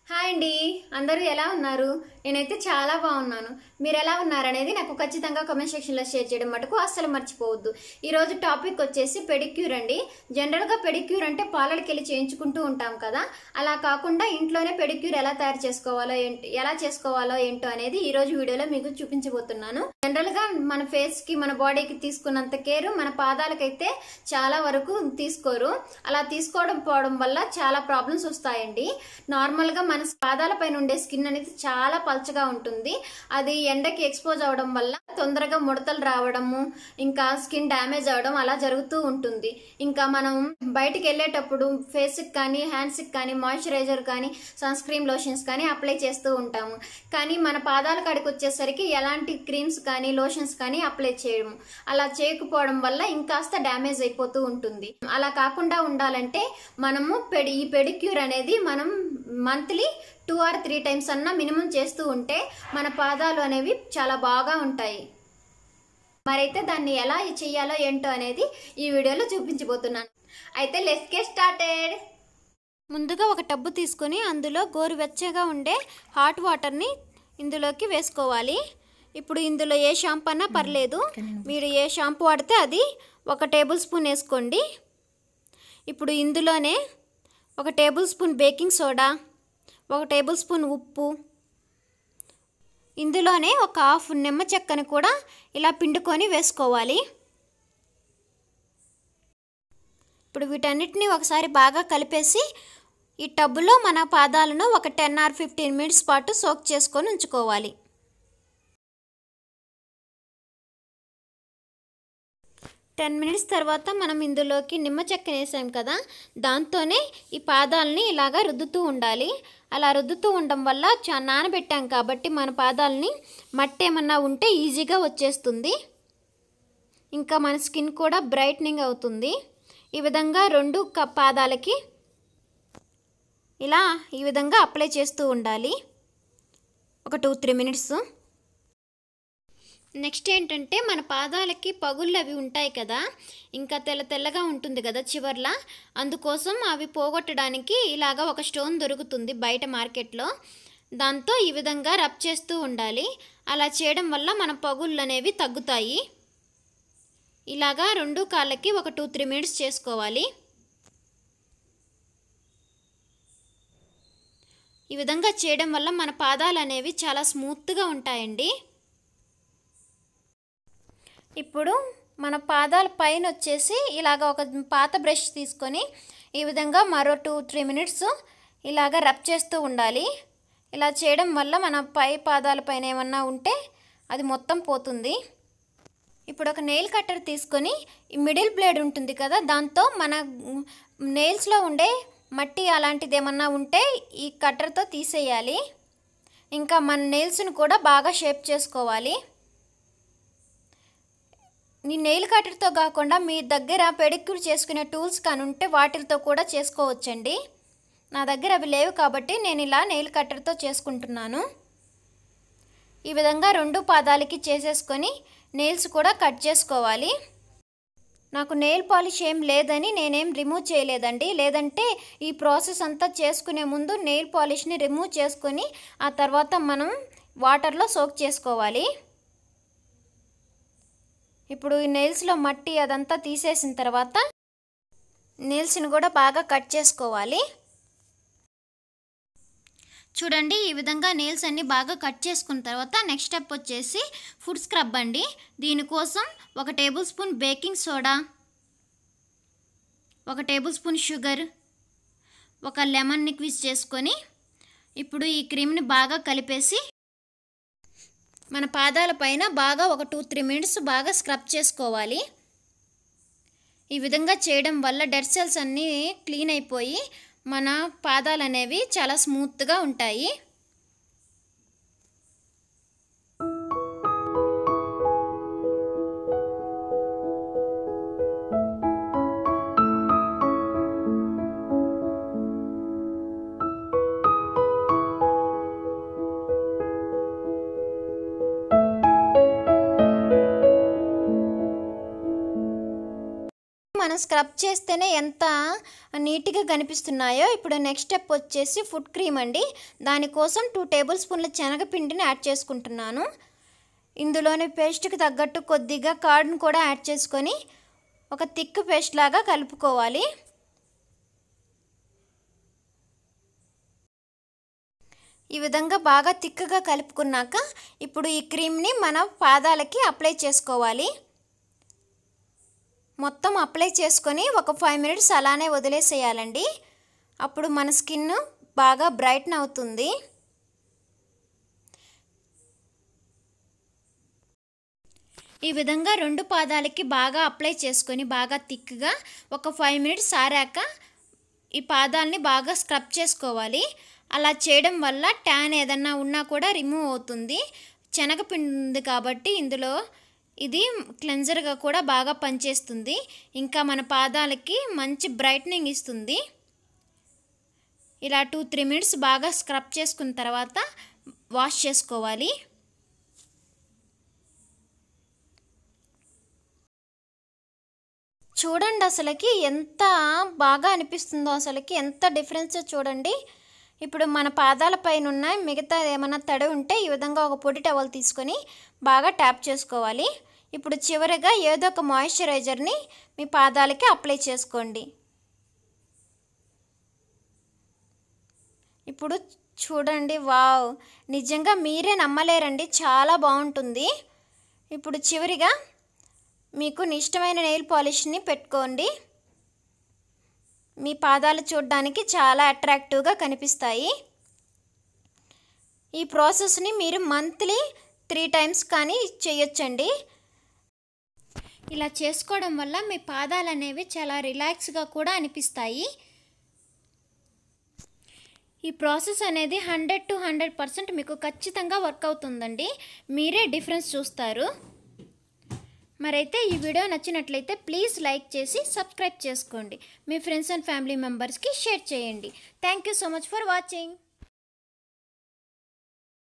Hi అండి, అందరూ ఎలా ఉన్నారు? నేనైతే చాలా బాగున్నాను. మీరు ఎలా ఉన్నారనేది నాకు ఖచ్చితంగా కామెంట్ సెక్షన్లో షేర్ చేయడం మటుకు అస్సలు మర్చిపోవద్దు. ఈరోజు టాపిక్ వచ్చేసి పెడిక్యూర్ అండి. జనరల్గా పెడిక్యూర్ అంటే పార్లర్కి వెళ్ళి చేయించుకుంటూ ఉంటాం కదా, అలా కాకుండా ఇంట్లోనే పెడిక్యూర్ ఎలా తయారు చేసుకోవాలో ఏంటో అనేది ఈరోజు వీడియోలో మీకు చూపించబోతున్నాను. జనరల్గా మన ఫేస్కి మన బాడీకి తీసుకున్నంత కేర్ మన పాదాలకైతే చాలా వరకు తీసుకోరు. అలా తీసుకోవడం వల్ల చాలా ప్రాబ్లమ్స్ వస్తాయండి. నార్మల్గా మన పాదాల పైన ఉండే స్కిన్ అనేది చాలా పల్చగా ఉంటుంది. అది ఎండకి ఎక్స్పోజ్ అవడం వల్ల తొందరగా ముడతలు రావడము, ఇంకా స్కిన్ డ్యామేజ్ అవడం అలా జరుగుతూ ఉంటుంది. ఇంకా మనం బయటికి వెళ్ళేటప్పుడు ఫేస్ కి కానీ హ్యాండ్స్ కి కానీ మాయిశ్చరైజర్ కానీ సన్ స్క్రీన్ లోషన్స్ కానీ అప్లై చేస్తూ ఉంటాము. కానీ మన పాదాల కాడికి వచ్చేసరికి ఎలాంటి క్రీమ్స్ కానీ లోషన్స్ కానీ అప్లై చేయము. అలా చేయకపోవడం వల్ల ఇంకాస్త డ్యామేజ్ అయిపోతూ ఉంటుంది. అలా కాకుండా ఉండాలంటే మనము ఈ పెడిక్యూర్ అనేది మనం మంత్లీ 2 or 3 times అన్నా మినిమం చేస్తూ ఉంటే మన పాదాలు అనేవి చాలా బాగా ఉంటాయి. మరైతే దాన్ని ఎలా చేయాలో ఏంటో అనేది ఈ వీడియోలో చూపించబోతున్నాను. అయితే లెట్స్ గెట్ స్టార్టెడ్. ముందుగా ఒక టబ్బు తీసుకొని అందులో గోరువెచ్చగా ఉండే హాట్ వాటర్ని ఇందులోకి వేసుకోవాలి. ఇప్పుడు ఇందులో ఏ షాంపూ అన్నా పర్లేదు, మీరు ఏ షాంపూ వాడితే అది 1 టేబుల్ స్పూన్ వేసుకోండి. ఇప్పుడు ఇందులోనే 1 tablespoon baking soda, 1 tablespoon ఉప్పు, ఇందులోనే 1/2 నిమ్మ చెక్కని కూడా ఇలా పిండుకొని వేసుకోవాలి. ఇప్పుడు వీటన్నిటిని ఒకసారి బాగా కలిపేసి ఈ టబ్బులో మన పాదాలను ఒక 10 or 15 minutes పాటు సోక్ చేసుకొని ఉంచుకోవాలి. 10 minutes తర్వాత మనం ఇందులోకి నిమ్మ చెక్క వేసాం కదా, దాంతోనే ఈ పాదాలని ఇలాగా రుద్దుతూ ఉండాలి. అలా రుద్దుతూ ఉండడం వల్ల నానబెట్టాం కాబట్టి మన పాదాలని మట్టి ఏమన్నా ఉంటే ఈజీగా వచ్చేస్తుంది. ఇంకా మన స్కిన్ కూడా బ్రైట్నింగ్ అవుతుంది. ఈ విధంగా 2 పాదాలకి ఈ విధంగా అప్లై చేస్తూ ఉండాలి ఒక 2-3 minutes. నెక్స్ట్ ఏంటంటే మన పాదాలకి పగుళ్ళు అవి ఉంటాయి కదా, ఇంకా తెల్లగా ఉంటుంది కదా చివర్లా, అందుకోసం అవి పోగొట్టడానికి ఇలాగా ఒక స్టోన్ దొరుకుతుంది బయట మార్కెట్లో. దాంతో ఈ విధంగా రబ్ చేస్తూ ఉండాలి. అలా చేయడం వల్ల మన పగుళ్ళు అనేవి తగ్గుతాయి. ఇలాగా 2 కాళ్ళకి ఒక 2-3 minutes చేసుకోవాలి. ఈ విధంగా చేయడం వల్ల మన పాదాలు అనేవి చాలా స్మూత్గా ఉంటాయండి. ఇప్పుడు మన పాదాల పైన వచ్చేసి ఇలాగ ఒక పాత బ్రష్ తీసుకొని ఈ విధంగా మరో 2-3 minutes ఇలాగ రబ్ చేస్తూ ఉండాలి. ఇలా చేయడం వల్ల మన పాదాల పైన ఏమన్నా ఉంటే అది మొత్తం పోతుంది. ఇప్పుడు ఒక నెయిల్ కట్టర్ తీసుకొని ఈ మిడిల్ బ్లేడ్ ఉంటుంది కదా, దాంతో మన నెయిల్స్లో ఉండే మట్టి అలాంటిది ఏమన్నా ఉంటే ఈ కట్టర్తో తీసేయాలి. ఇంకా మన నెయిల్స్ని కూడా బాగా షేప్ చేసుకోవాలి. ఈ నెయిల్ కట్టర్తో కాకుండా మీ దగ్గర పెడిక్యూర్ చేసుకునే టూల్స్ కానీ ఉంటే వాటితో కూడా చేసుకోవచ్చండి. నా దగ్గర అవి లేవు కాబట్టి నేను ఇలా నెయిల్ కట్టర్తో చేసుకుంటున్నాను. ఈ విధంగా 2 పాదాలకి చేసేసుకొని నెయిల్స్ కూడా కట్ చేసుకోవాలి. నాకు నెయిల్ పాలిష్ ఏం లేదని నేనేం రిమూవ్ చేయలేదండి. లేదంటే ఈ ప్రాసెస్ అంతా చేసుకునే ముందు నెయిల్ పాలిష్ని రిమూవ్ చేసుకొని ఆ తర్వాత మనం వాటర్లో సోక్ చేసుకోవాలి. ఇప్పుడు ఈ నెయిల్స్లో మట్టి అదంతా తీసేసిన తర్వాత నెయిల్స్ని కూడా బాగా కట్ చేసుకోవాలి. చూడండి, ఈ విధంగా నెయిల్స్ అన్ని బాగా కట్ చేసుకున్న తర్వాత నెక్స్ట్ స్టెప్ వచ్చేసి ఫుడ్ స్క్రబ్ అండి. దీనికోసం 1 tablespoon baking soda, 1 tablespoon sugar, 1 లెమన్ని క్విజ్ చేసుకొని ఇప్పుడు ఈ క్రీమ్ని బాగా కలిపేసి మన పాదాల పైన బాగా ఒక 2-3 minutes బాగా స్క్రబ్ చేసుకోవాలి. ఈ విధంగా చేయడం వల్ల డెడ్ సెల్స్ అన్నీ క్లీన్ అయిపోయి మన పాదాలు అనేవి చాలా స్మూత్గా ఉంటాయి. మనం స్క్రబ్ చేస్తేనే ఎంత నీట్గా కనిపిస్తున్నాయో. ఇప్పుడు నెక్స్ట్ స్టెప్ వచ్చేసి ఫుడ్ క్రీమ్ అండి. దానికోసం 2 టేబుల్ స్పూన్ల శనగపిండిని యాడ్ చేసుకుంటున్నాను. ఇందులోని పేస్ట్కి తగ్గట్టు కొద్దిగా కర్డ్ని కూడా యాడ్ చేసుకొని ఒక థిక్ పేస్ట్ లాగా కలుపుకోవాలి. ఈ విధంగా బాగా థిక్గా కలుపుకున్నాక ఇప్పుడు ఈ క్రీమ్ని మన పాదాలకి అప్లై చేసుకోవాలి. మొత్తం అప్లై చేసుకొని ఒక 5 మినిట్స్ అలానే వదిలేసేయాలండి. అప్పుడు మన స్కిన్ బాగా బ్రైట్న్ అవుతుంది. ఈ విధంగా 2 పాదాలకి బాగా అప్లై చేసుకొని బాగా థిక్గా ఒక 5 మినిట్స్ ఆరాక ఈ పాదాలని బాగా స్క్రబ్ చేసుకోవాలి. అలా చేయడం వల్ల ట్యాన్ ఏదన్నా ఉన్నా కూడా రిమూవ్ అవుతుంది. శనగపిండి ఉంది కాబట్టి ఇందులో ఇది క్లెన్జర్గా కూడా బాగా పనిచేస్తుంది. ఇంకా మన పాదాలకి మంచి బ్రైట్నింగ్ ఇస్తుంది. ఇలా 2-3 మినిట్స్ బాగా స్క్రబ్ చేసుకున్న తర్వాత వాష్ చేసుకోవాలి. చూడండి అసలుకి ఎంత బాగా అనిపిస్తుందో, అసలుకి ఎంత డిఫరెన్స్ చూడండి. ఇప్పుడు మన పాదాలపైన ఉన్న మిగతా ఏమైనా తడి ఉంటే ఈ విధంగా ఒక పొడి టవల్ తీసుకొని బాగా ట్యాప్ చేసుకోవాలి. ఇప్పుడు చివరిగా ఏదో ఒక మాయిశ్చరైజర్ని మీ పాదాలకి అప్లై చేసుకోండి. ఇప్పుడు చూడండి, వావ్, నిజంగా మీరే నమ్మలేరండి, చాలా బాగుంటుంది. ఇప్పుడు చివరిగా మీకు ఇష్టమైన నెయిల్ పాలిష్ని పెట్టుకోండి. మీ పాదాలు చూడడానికి చాలా అట్రాక్టివ్గా కనిపిస్తాయి. ఈ ప్రాసెస్ని మీరు మంత్లీ 3 టైమ్స్ కానీ చేయొచ్చండి. ఇలా చేసుకోవడం వల్ల మీ పాదాలు అనేవి చాలా రిలాక్స్గా కూడా అనిపిస్తాయి. ఈ ప్రాసెస్ అనేది 100 to 100% మీకు ఖచ్చితంగా వర్క్ అవుతుందండి. మీరే డిఫరెన్స్ చూస్తారు. మరైతే ఈ వీడియో నచ్చినట్లయితే ప్లీజ్ లైక్ చేసి సబ్స్క్రైబ్ చేసుకోండి. మీ ఫ్రెండ్స్ అండ్ ఫ్యామిలీ మెంబర్స్కి షేర్ చేయండి. Thank you so much for watching.